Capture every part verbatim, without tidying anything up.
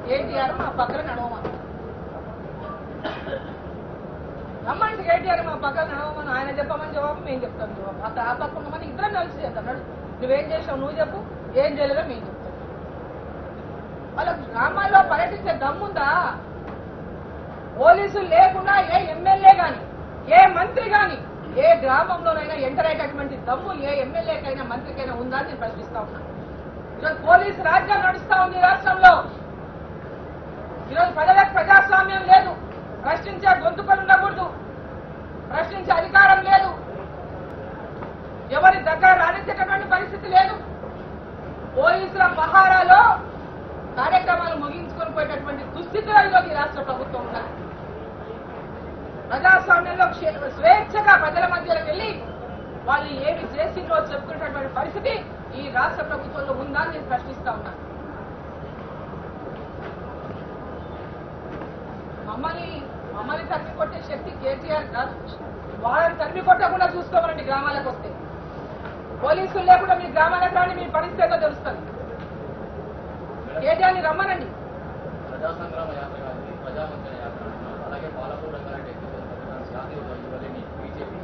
కేటీఆర్ మా పక్కన నడవమని రమ్మంటే కేటీఆర్ మా పక్కన నడవమని ఆయన చెప్పమని జవాబు మేము చెప్తాం జవాబు. అక్కడ ఆ పక్క ఉన్నమని ఇద్దరం కలిసి చేద్దాం. నడు నువ్వేం చేసావు నువ్వు చెప్పు, ఏం చేయలేదో మేము చెప్తాం. వాళ్ళ గ్రామాల్లో పర్యటించే దమ్ముందా? పోలీసులు లేకుండా ఏ ఎమ్మెల్యే గాని ఏ మంత్రి గాని ఏ గ్రామంలోనైనా ఎంటర్ అయ్యేటటువంటి దమ్ము ఏ ఎమ్మెల్యేకైనా మంత్రికైనా ఉందా అని నేను ప్రశ్నిస్తా ఉన్నా. ఈరోజు పోలీసు రాజ్యం నడుస్తా ఉంది రాష్ట్రంలో. ఈరోజు ప్రజలకు ప్రజాస్వామ్యం లేదు, ప్రశ్నించే గొంతుకలు ఉండకూడదు, ప్రశ్నించే అధికారం లేదు, ఎవరి దగ్గర రాణించేటటువంటి పరిస్థితి లేదు. పోలీసుల పహారాలో కార్యక్రమాలు ముగించుకొని పోయేటటువంటి దుస్థితిలో ఈరోజు ఈ రాష్ట్ర ప్రభుత్వం ఉన్నది. ప్రజాస్వామ్యంలో స్వేచ్ఛగా ప్రజల మధ్యలోకి వెళ్ళి వాళ్ళు ఏమి చేసిందో చెప్పుకునేటటువంటి పరిస్థితి ఈ రాష్ట్ర ప్రభుత్వంలో ఉందా అని నేను ప్రశ్నిస్తా ఉన్నాను. మమ్మల్ని మమ్మల్ని తరిమి కొట్టే శక్తి కేసీఆర్ కాదు. వాళ్ళని తరిమి కొట్టకుండా చూసుకోమనండి. గ్రామాలకు వస్తే పోలీసులు లేకుండా మీ గ్రామాలకు రాని మీ పరిస్థితి తెలుస్తుంది. కేటీఆర్ని రమ్మనండి. ప్రజా సంగ్రామ యాత్ర కానీ ప్రజావంచన యాత్ర అలాగే పాలకూరు రంగారెడ్డి బీజేపీ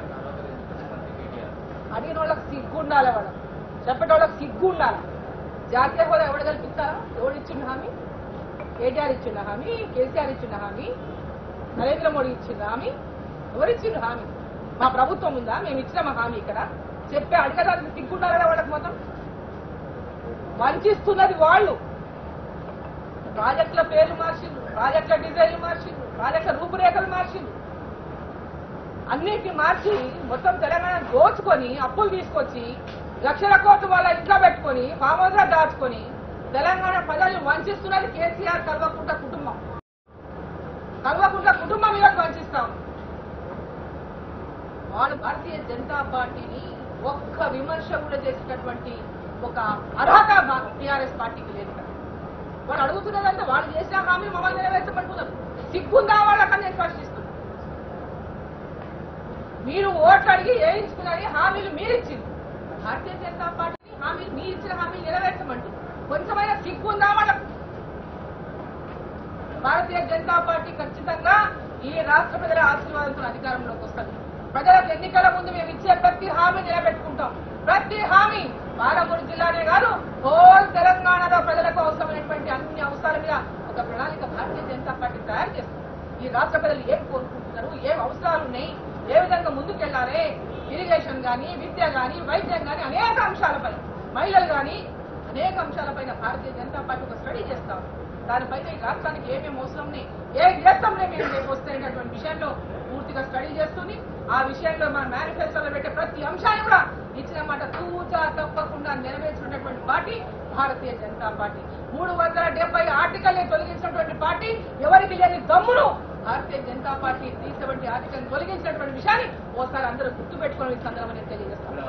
అడిగిన వాళ్ళకి సిగ్గు ఉండాలి, వాళ్ళకి చెప్పేటోళ్ళకి సిగ్గు ఉండాలి. జాతీయ హోదా ఎవరు కల్పిస్తారా? ఎవరు ఇచ్చిన హామీ? కేటీఆర్ ఇచ్చిన హామీ, కేసీఆర్ ఇచ్చిన హామీ, నరేంద్ర మోడీ ఇచ్చిన హామీ, ఎవరిచ్చిన హామీ? మా ప్రభుత్వం ఉందా? మేము ఇచ్చిన మా హామీ ఇక్కడ చెప్పే అడగడానికి సిగ్గు ఉండాలి కదా వాళ్ళకి. మొత్తం వంచిస్తున్నది వాళ్ళు. ప్రాజెక్టుల పేర్లు మార్చిండ్రు, ప్రాజెక్టుల డిజైన్లు మార్చిండ్రు, ప్రాజెక్టుల రూపురేఖలు మార్చిండ్రు, అన్నిటిని మార్చి మొత్తం తెలంగాణ దోచుకొని అప్పులు తీసుకొచ్చి లక్షల కోట్లు వాళ్ళ ఇంట్లో పెట్టుకొని ఫామ్ హౌస్ లో దాచుకొని తెలంగాణ ప్రజలు వంచిస్తున్నది కేసీఆర్ కల్వకుంట్ల కుటుంబం. కల్వకుంట్ల కుటుంబం ఈరోజు వంచిస్తాం. వాళ్ళు భారతీయ జనతా పార్టీని ఒక్క విమర్శ కూడా చేసేటటువంటి ఒక అర్హత టీఆర్ఎస్ పార్టీకి లేదు కదా. వాళ్ళు అడుగుతున్నదంటే వాళ్ళు చేసిన హామీ మమ్మల్ని నెరవేర్చబడుతున్నారు. సిగ్గుందా వాళ్ళకని నేను ప్రశ్నిస్తున్నాను. మీరు ఓట్లు అడిగి వేయించుకున్నది హామీలు మీరిచ్చింది. భారతీయ జనతా పార్టీ హామీలు మీరు ఇచ్చిన హామీలు నెరవేర్చమంటూ కొంచెమైనా సిగ్గుందా వాళ్ళకు? భారతీయ జనతా పార్టీ ఖచ్చితంగా ఈ రాష్ట్ర ప్రజల ఆశీర్వాదంతో అధికారంలోకి వస్తుంది. ప్రజలకు ఎన్నికల ముందు మేము ఇచ్చే ప్రతి హామీ నిలబెట్టుకుంటాం. ప్రతి హామీ పాలమూరు జిల్లానే కాదు హోల్ తెలంగాణలో ప్రజలకు అవసరమైనటువంటి అన్ని అవసరాల మీద ఒక ప్రణాళిక భారతీయ జనతా పార్టీ తయారు చేస్తుంది. ఈ రాష్ట్ర ప్రజలు ఏం కోరుకుంటున్నారు, ఏం అవసరాలు ఉన్నాయి, ఏ విధంగా ముందుకెళ్లాలి, ఇరిగేషన్ కానీ విద్య కానీ వైద్యం కానీ అనేక అంశాలపై, మహిళలు కానీ అనేక అంశాలపైన భారతీయ జనతా పార్టీ ఒక స్టడీ చేస్తాం. దానిపైన ఈ రాష్ట్రానికి ఏమేమి అవసరం ఉన్నాయి, ఏ దేశంలో మేము రేపు వస్తాయనేటువంటి విషయంలో పూర్తిగా స్టడీ చేస్తుంది. ఆ విషయంలో మన మేనిఫెస్టోలో పెట్టే ప్రతి అంశాన్ని కూడా ఇచ్చిన మాట తూచా తప్పకుండా నెరవేర్చినటువంటి పార్టీ భారతీయ జనతా పార్టీ. మూడు వందల డెబ్బై ఆర్టికల్ని తొలగించినటువంటి పార్టీ, ఎవరికి లేని దమ్మును Bharatiya Janata Party three seventy article తొలగించినటువంటి విషయాన్ని ఓసారి అందరూ గుర్తుపెట్టుకుని ఈ సందర్భంగా తెలియజేస్తాను.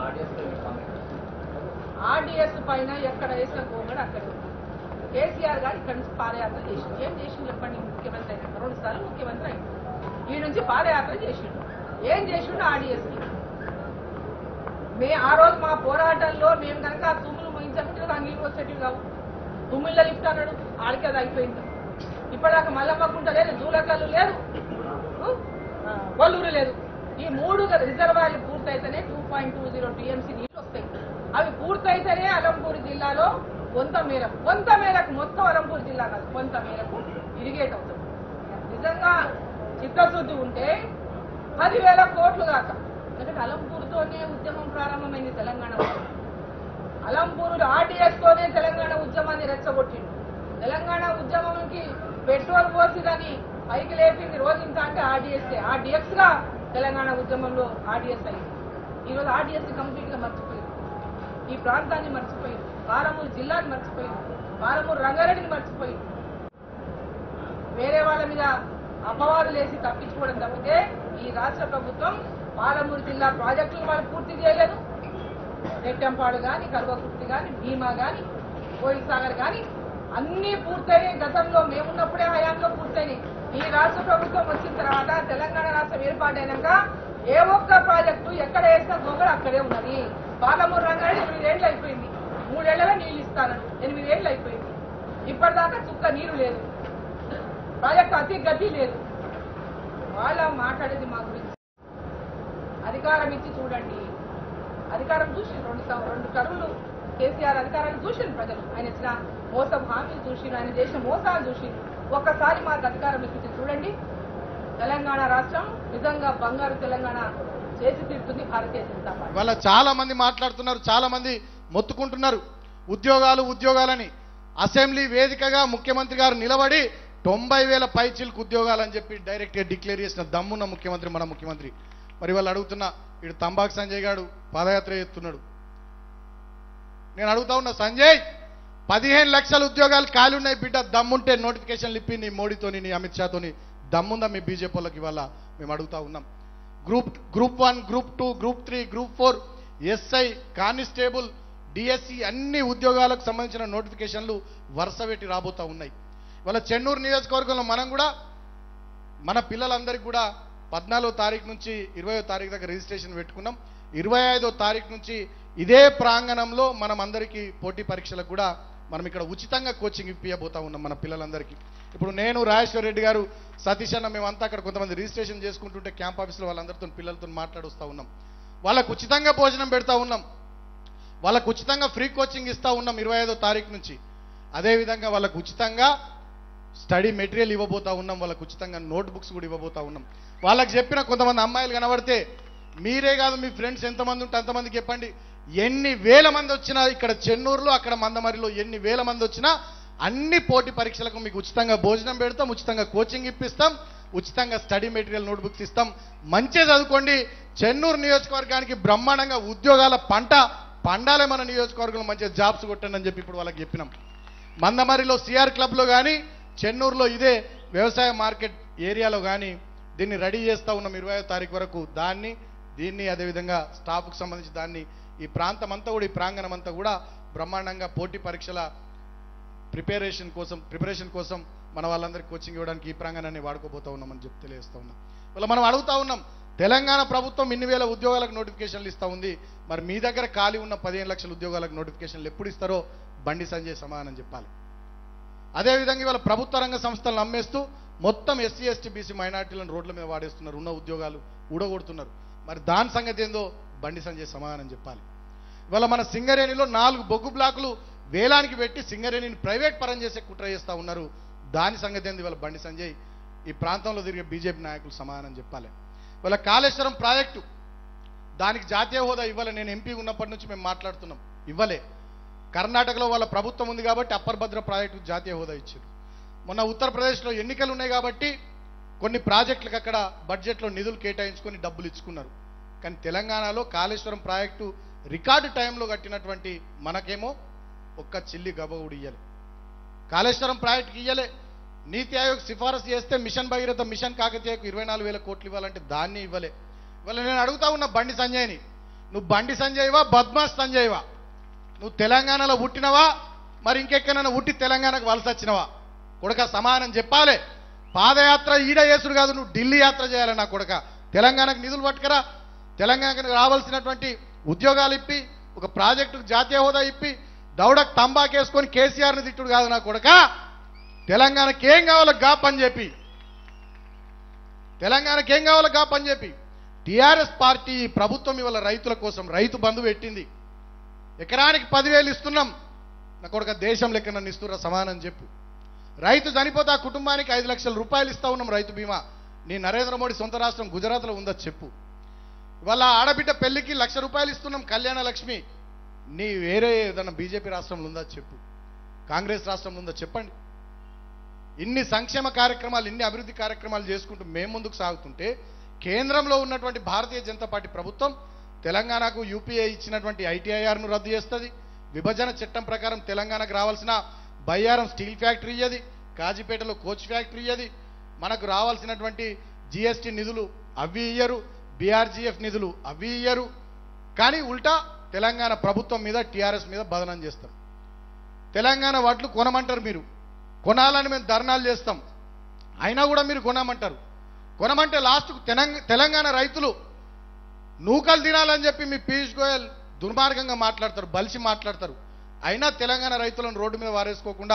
ఆర్డీఎస్ పైన ఎక్కడ వేసిన గోంగడ అక్కడ కేసీఆర్ గారు ఇక్కడ నుంచి పాదయాత్ర చేసిండు. ఏం చేసిండు చెప్పండి? ముఖ్యమంత్రి అయినాక రెండు సార్లు ముఖ్యమంత్రి అయింది. ఈ నుంచి పాదయాత్ర చేసిండు. ఏం చేసిండు? ఆర్డీఎస్ మే ఆ రోజు మా పోరాటంలో మేము కనుక తుమ్ములు ముగించకుంటే నాకు నీళ్ళు వచ్చేటివి కావు. తుమ్మిళ్ళ లిఫ్ట్ అన్నాడు, ఆడికి అది అయిపోయింది. ఇప్పటిదాకా మల్లమ్మకుంట లేదు, జూలకల్లు లేదు, కొల్లూరు లేదు. ఈ మూడు రిజర్వాయర్లు పూర్తయితేనే two point two zero TMC నీళ్లు వస్తాయి. అవి పూర్తయితేనే అలంపూర్ జిల్లాలో కొంత మేరకు కొంత మేరకు మొత్తం అలంపూర్ జిల్లా కాదు కొంత మేరకు ఇరిగేట్ అవుతుంది. నిజంగా చిత్తశుద్ధి ఉంటే పదివేల కోట్లు దాకా. ఎందుకంటే అలంపూర్తోనే ఉద్యమం ప్రారంభమైంది తెలంగాణ. అలంపూర్ ఆర్డీఎస్ తోనే తెలంగాణ ఉద్యమాన్ని రెచ్చగొట్టింది. తెలంగాణ ఉద్యమంకి పెట్రోల్ పోసి దాన్ని పైకి లేపింది రోజు ఇంత అంటే ఆర్డీఎస్. ఆర్డీఎక్స్ గా తెలంగాణ ఉద్యమంలో ఆర్డీఎస్ అయింది. ఈరోజు ఆర్డీఎస్ కంప్లీట్ గా మర్చిపోయింది. ఈ ప్రాంతాన్ని మర్చిపోయింది, పాలమూరు జిల్లాని మర్చిపోయింది, పాలమూరు రంగారెడ్డిని మర్చిపోయింది. వేరే వాళ్ళ మీద అపవాదులు వేసి తప్పించుకోవడం తప్పితే ఈ రాష్ట్ర ప్రభుత్వం పాలమూరు జిల్లా ప్రాజెక్టులు వాళ్ళు పూర్తి చేయలేదు. నెట్టంపాడు కానీ, కల్వకుర్తి కానీ, భీమా కానీ, కోయిల్ సాగర్ కానీ అన్ని పూర్తయినాయి. గతంలో మేమున్నప్పుడే హయాంలో పూర్తయినాయి. ఈ రాష్ట్ర ప్రభుత్వం వచ్చిన తర్వాత తెలంగాణ రాష్ట్రం ఏర్పాటైనాక ఏ ఒక్క ప్రాజెక్టు ఎక్కడ వేసినా గొంగళ అక్కడే ఉన్నది. పాలమూరు రంగారెడ్డి ఎనిమిదేళ్లు అయిపోయింది, మూడేళ్లలో నీళ్లు ఇస్తాను, ఎనిమిదేళ్లు అయిపోయింది. ఇప్పటిదాకా చుక్క నీరు లేదు, ప్రాజెక్టు అతి గతి లేదు. వాళ్ళ మాట్లాడేది మా గురించి. అధికారం ఇచ్చి చూడండి, అధికారం చూసి రెండు రెండు టర్ములు కేసీఆర్ అధికారాన్ని చూసింది ప్రజలు. ఆయన ఇచ్చిన మోసం హామీలు చూసి, ఆయన చేసిన మోసాలు చూసి ఒక్కసారి మాకు అధికారం ఇచ్చి చూడండి. తెలంగాణ రాష్ట్రం నిజంగా బంగారు తెలంగాణ చేసి తీరుతుంది భారతీయ జనతా పార్టీ. వాళ్ళ చాలా మంది మాట్లాడుతున్నారు, చాలా మంది మొత్తుకుంటున్నారు ఉద్యోగాలు ఉద్యోగాలని. అసెంబ్లీ వేదికగా ముఖ్యమంత్రి గారు నిలబడి తొంభై వేల పైచిలకు ఉద్యోగాలు అని చెప్పి డైరెక్ట్ గా డిక్లేర్ చేసిన దమ్మున్న ముఖ్యమంత్రి మన ముఖ్యమంత్రి. మరి వాళ్ళు అడుగుతున్నా, ఇటు తంబాకు సంజయ్ గారు పాదయాత్ర చేస్తున్నాడు. నేను అడుగుతా ఉన్నా, సంజయ్ పదిహేను లక్షల ఉద్యోగాలు ఖాళీ ఉన్నాయి బిడ్డ, దమ్ముంటే నోటిఫికేషన్లు ఇప్పి నీ మోడీతోని నీ అమిత్ షాతోని దమ్ముందా మీ బీజేపీ వాళ్ళకి? ఇవాళ మేము అడుగుతా ఉన్నాం. Group group one, group two, group three, group four, SI, constable, DSC అన్ని ఉద్యోగాలకు సంబంధించిన నోటిఫికేషన్లు వరుస పెట్టి రాబోతా ఉన్నాయి. ఇవాళ చెన్నూరు నియోజకవర్గంలో మనం కూడా మన పిల్లలందరికీ కూడా పద్నాలుగో తారీఖు నుంచి ఇరవయో తారీఖు దాకా రిజిస్ట్రేషన్ పెట్టుకున్నాం. ఇరవై ఐదో తారీఖు నుంచి ఇదే ప్రాంగణంలో మనం అందరికీ పోటీ పరీక్షలకు కూడా మనం ఇక్కడ ఉచితంగా కోచింగ్ ఇప్పియబోతా ఉన్నాం మన పిల్లలందరికీ. ఇప్పుడు నేను, రాజేశ్వర రెడ్డి గారు, సతీష్ అన్న మేమంతా అక్కడ కొంతమంది రిజిస్ట్రేషన్ చేసుకుంటుంటే క్యాంప్ ఆఫీస్లో వాళ్ళందరితో పిల్లలతో మాట్లాడుస్తూ ఉన్నాం. వాళ్ళకు ఉచితంగా భోజనం పెడతా ఉన్నాం, వాళ్ళకు ఉచితంగా ఫ్రీ కోచింగ్ ఇస్తూ ఉన్నాం ఇరవై ఐదో తారీఖు నుంచి. అదేవిధంగా వాళ్ళకు ఉచితంగా స్టడీ మెటీరియల్ ఇవ్వబోతా ఉన్నాం, వాళ్ళకు ఉచితంగా నోట్ బుక్స్ కూడా ఇవ్వబోతా ఉన్నాం. వాళ్ళకి చెప్పిన కొంతమంది అమ్మాయిలు కనబడితే మీరే కాదు మీ ఫ్రెండ్స్ ఎంతమంది ఉంటే అంతమందికి చెప్పండి. ఎన్ని వేల మంది వచ్చినా ఇక్కడ చెన్నూరులో, అక్కడ మందమరిలో ఎన్ని వేల మంది వచ్చినా అన్ని పోటీ పరీక్షలకు మీకు ఉచితంగా భోజనం పెడతాం, ఉచితంగా కోచింగ్ ఇప్పిస్తాం, ఉచితంగా స్టడీ మెటీరియల్ నోట్బుక్స్ ఇస్తాం. మంచిగా చదువుకోండి. చెన్నూరు నియోజకవర్గానికి బ్రహ్మాండంగా ఉద్యోగాల పంట పండాలే, మన నియోజకవర్గంలో మంచిగా జాబ్స్ కొట్టండి అని చెప్పి ఇప్పుడు వాళ్ళకి చెప్పినాం. మందమరిలో సిఆర్ క్లబ్లో కానీ, చెన్నూరులో ఇదే వ్యవసాయ మార్కెట్ ఏరియాలో కానీ దీన్ని రెడీ చేస్తూ ఉన్నాం ఇరవై ఐదో తారీఖు వరకు. దాన్ని దీన్ని అదేవిధంగా స్టాఫ్కు సంబంధించి దాన్ని ఈ ప్రాంతం అంతా కూడా, ఈ ప్రాంగణం అంతా కూడా బ్రహ్మాండంగా పోటీ పరీక్షల ప్రిపరేషన్ కోసం ప్రిపరేషన్ కోసం మన వాళ్ళందరికీ కోచింగ్ ఇవ్వడానికి ఈ ప్రాంగణాన్ని వాడుకోబోతా ఉన్నామని చెప్పి తెలియజేస్తూ ఉన్నాం. ఇలా మనం అడుగుతా ఉన్నాం, తెలంగాణ ప్రభుత్వం ఇన్ని వేల ఉద్యోగాలకు నోటిఫికేషన్లు ఇస్తూ ఉంది, మరి మీ దగ్గర ఖాళీ ఉన్న పదిహేను లక్షల ఉద్యోగాలకు నోటిఫికేషన్లు ఎప్పుడు ఇస్తారో బండి సంజయ్ సమాధానం చెప్పాలి. అదేవిధంగా ఇవాళ ప్రభుత్వ రంగ సంస్థలను అమ్మేస్తూ మొత్తం ఎస్సీ ఎస్టీ బీసీ మైనార్టీలను రోడ్ల మీద వాడేస్తున్నారు, ఉన్న ఉద్యోగాలు ఊడగొడుతున్నారు. మరి దాని సంగతి ఏందో బండి సంజయ్ సమాధానం చెప్పాలి. ఇవాళ మన సింగరేణిలో నాలుగు బొగ్గు బ్లాకులు వేలానికి పెట్టి సింగరేణిని ప్రైవేట్ పరం చేసే కుట్ర చేస్తూ ఉన్నారు. దాని సంగతి ఏంది ఇవాళ బండి సంజయ్ ఈ ప్రాంతంలో తిరిగే బీజేపీ నాయకులు సమాధానం చెప్పాలి. ఇవాళ కాళేశ్వరం ప్రాజెక్టు దానికి జాతీయ హోదా ఇవ్వలే. నేను ఎంపీ ఉన్నప్పటి నుంచి మేము మాట్లాడుతున్నాం, ఇవ్వలే. కర్ణాటకలో వాళ్ళ ప్రభుత్వం ఉంది కాబట్టి అప్పర్ భద్ర ప్రాజెక్టుకు జాతీయ హోదా ఇచ్చారు. మొన్న ఉత్తరప్రదేశ్లో ఎన్నికలు ఉన్నాయి కాబట్టి కొన్ని ప్రాజెక్టులకు అక్కడ బడ్జెట్లో నిధులు కేటాయించుకొని డబ్బులు ఇచ్చుకున్నారు. కానీ తెలంగాణలో కాళేశ్వరం ప్రాజెక్టు రికార్డు టైంలో కట్టినటువంటి మనకేమో ఒక్క చిల్లి గబ కూడా ఇయ్యలే. కాళేశ్వరం ప్రాజెక్టుకి ఇయ్యలే. నీతి ఆయోగ్ సిఫారసు చేస్తే మిషన్ భగీరథ, మిషన్ కాకతీయకు ఇరవై నాలుగు వేల కోట్లు ఇవ్వాలంటే దాన్ని ఇవ్వలే. ఇవాళ నేను అడుగుతా ఉన్న బండి సంజయ్ని, నువ్వు బండి సంజయ్వా బద్మాష్ సంజయ్వా? నువ్వు తెలంగాణలో పుట్టినవా మరి ఇంకెక్కడైనా పుట్టి తెలంగాణకు వలస వచ్చినవా? కొడక సమానం చెప్పాలి. పాదయాత్ర ఈడ చేసుడు కాదు, నువ్వు ఢిల్లీ యాత్ర చేయాలి నా కొడక. తెలంగాణకు నిధులు పట్టుకరా, తెలంగాణకు రావాల్సినటువంటి ఉద్యోగాలు ఇప్పి, ఒక ప్రాజెక్టుకు జాతీయ హోదా ఇప్పి, దౌడకు తంబాకేసుకొని కేసీఆర్ని తిట్టుడు కాదు నా కొడక. తెలంగాణకి ఏం కావాలో గా పని చెప్పి, తెలంగాణకి ఏం కావాలో గా పని చెప్పి. టీఆర్ఎస్ పార్టీ ప్రభుత్వం ఇవాళ రైతుల కోసం రైతు బంధు పెట్టింది. ఎకరానికి పదివేలు ఇస్తున్నాం నా కొడుక, దేశం లెక్క నన్ను ఇస్తున్నా సమానం చెప్పు. రైతు చనిపోతే ఆ కుటుంబానికి ఐదు లక్షల రూపాయలు ఇస్తా ఉన్నాం రైతు బీమా. నీ నరేంద్ర మోడీ సొంత రాష్ట్రం గుజరాత్లో ఉందా చెప్పు. ఇవాళ ఆడబిడ్డ పెళ్లికి లక్ష రూపాయలు ఇస్తున్నాం కళ్యాణ లక్ష్మి. నీ వేరే ఏదన్నా బీజేపీ రాష్ట్రంలో ఉందా చెప్పు, కాంగ్రెస్ రాష్ట్రంలో ఉందా చెప్పండి. ఇన్ని సంక్షేమ కార్యక్రమాలు, ఇన్ని అభివృద్ధి కార్యక్రమాలు చేసుకుంటూ మేము ముందుకు సాగుతుంటే కేంద్రంలో ఉన్నటువంటి భారతీయ జనతా పార్టీ ప్రభుత్వం తెలంగాణకు యూపీఏ ఇచ్చినటువంటి ఐటీఐఆర్ను రద్దు చేస్తుంది. విభజన చట్టం ప్రకారం తెలంగాణకు రావాల్సిన బయ్యారం స్టీల్ ఫ్యాక్టరీ ఇయ్యది, కాజీపేటలో కోచ్ ఫ్యాక్టరీ ఇయ్యది, మనకు రావాల్సినటువంటి జిఎస్టీ నిధులు అవి ఇయ్యరు, బీఆర్జీఎఫ్ నిధులు అవి ఇయ్యరు. కానీ ఉల్టా తెలంగాణ ప్రభుత్వం మీద టీఆర్ఎస్ మీద బదనం చేస్తారు. తెలంగాణ వడ్లు కొనమంటారు, మీరు కొనాలని మేము ధర్నాలు చేస్తాం, అయినా కూడా మీరు కొనమంటారు. కొనమంటే లాస్ట్కు తెలంగాణ రైతులు నూకలు తినాలని చెప్పి మీ పీయూష్ గోయల్ దుర్మార్గంగా మాట్లాడతారు, బలిసి మాట్లాడతారు. అయినా తెలంగాణ రైతులను రోడ్డు మీద వారేసుకోకుండా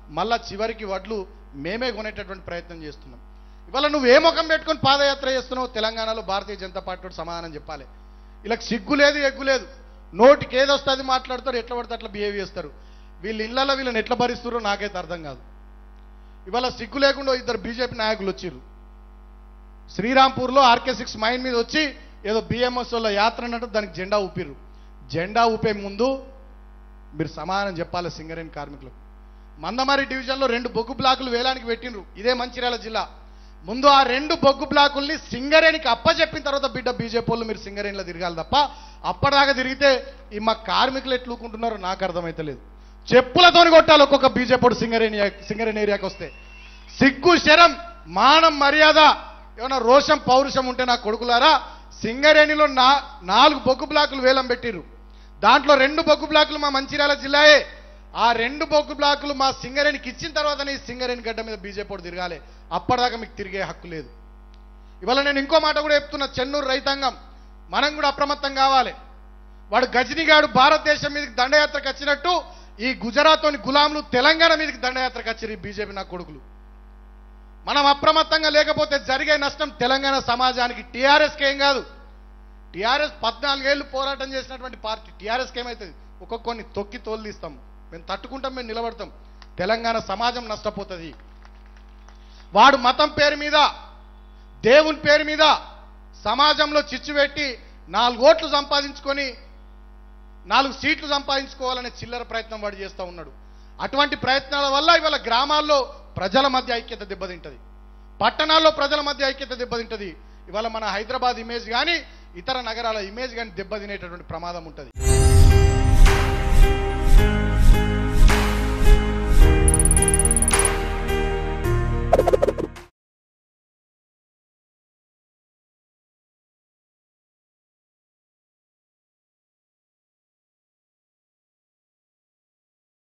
మళ్ళా చివరికి వడ్లు మేమే కొనేటటువంటి ప్రయత్నం చేస్తున్నాం. ఇవాళ నువ్వు ఏ ముఖం పెట్టుకొని పాదయాత్ర చేస్తున్నావు? తెలంగాణలో భారతీయ జనతా పార్టీ సమాధానం చెప్పాలి. ఇలా సిగ్గు లేదు, ఎగ్గు లేదు. నోటికి ఏదొస్తే అది మాట్లాడతారు, ఎట్లా పడితే అట్లా బిహేవ్ చేస్తారు. వీళ్ళ ఇళ్లలో వీళ్ళని ఎట్లా భరిస్తారో నాకైతే అర్థం కాదు. ఇవాళ సిగ్గు లేకుండా ఇద్దరు బీజేపీ నాయకులు వచ్చిర్రు. శ్రీరాంపూర్లో ఆర్కే సిక్స్ మైన్ మీద వచ్చి ఏదో బిఎంఎస్లో యాత్ర అన్నట్టు దానికి జెండా ఊపిర్రు. జెండా ఊపే ముందు మీరు సమాధానం చెప్పాలి సింగరేణి కార్మికులకు. మందమరి డివిజన్లో రెండు బొగ్గు బ్లాకులు వేలానికి పెట్టినరు, ఇదే మంచిర్యాల జిల్లా. ముందు ఆ రెండు బొగ్గు బ్లాకుల్ని సింగరేణికి అప్పచెప్పిన తర్వాత బిడ్డ బీజేపీ వాళ్ళు మీరు సింగరేణిలో తిరగాలి తప్ప అప్పటిదాకా తిరిగితే ఈ మా కార్మికులు ఎట్లుకుంటున్నారో నాకు అర్థమైతలేదు. చెప్పులతోని కొట్టాలి ఒక్కొక్క బీజేపీ సింగరేణి సింగరేణి ఏరియాకి వస్తే. సిగ్గు, శరం, మానం, మర్యాద, ఏమన్నా రోషం, పౌరుషం ఉంటే నా కొడుకులారా, సింగరేణిలో నా నాలుగు బొగ్గు బ్లాకులు వేలం పెట్టిర్రు. దాంట్లో రెండు బొగ్గు బ్లాకులు మా మంచిర్యాల జిల్లాయే. ఆ రెండు బొగ్గు బ్లాకులు మా సింగరేణికి ఇచ్చిన తర్వాతనే ఈ సింగరేణి గడ్డ మీద బీజేపీ తిరగాలి. అప్పటిదాకా మీకు తిరిగే హక్కు లేదు. ఇవాళ నేను ఇంకో మాట కూడా చెప్తున్నా, చెన్నూరు రైతాంగం మనం కూడా అప్రమత్తం కావాలి. వాడు గజనీగాడు భారతదేశం మీదకి దండయాత్రకు వచ్చినట్టు ఈ గుజరాత్లోని గులాంలు తెలంగాణ మీదకి దండయాత్రకు వచ్చారు ఈ బీజేపీ నా కొడుకులు. మనం అప్రమత్తంగా లేకపోతే జరిగే నష్టం తెలంగాణ సమాజానికి. టీఆర్ఎస్కి ఏం కాదు. టీఆర్ఎస్ పద్నాలుగేళ్లు పోరాటం చేసినటువంటి పార్టీ. టీఆర్ఎస్కి ఏమవుతుంది? ఒక్కొక్కరిని తొక్కి తోలుదీస్తాం, మేము తట్టుకుంటాం, మేము నిలబడతాం. తెలంగాణ సమాజం నష్టపోతుంది. వాడు మతం పేరు మీద, దేవుని పేరు మీద సమాజంలో చిచ్చు పెట్టి నాలుగు ఓట్లు సంపాదించుకొని నాలుగు సీట్లు సంపాదించుకోవాలనే చిల్లర ప్రయత్నం వాడు చేస్తూ ఉన్నాడు. అటువంటి ప్రయత్నాల వల్ల ఇవాళ గ్రామాల్లో ప్రజల మధ్య ఐక్యత దెబ్బతింటది, పట్టణాల్లో ప్రజల మధ్య ఐక్యత దెబ్బతింటది. ఇవాళ మన హైదరాబాద్ ఇమేజ్ కానీ ఇతర నగరాల ఇమేజ్ కానీ దెబ్బతినేటటువంటి ప్రమాదం ఉంటుంది.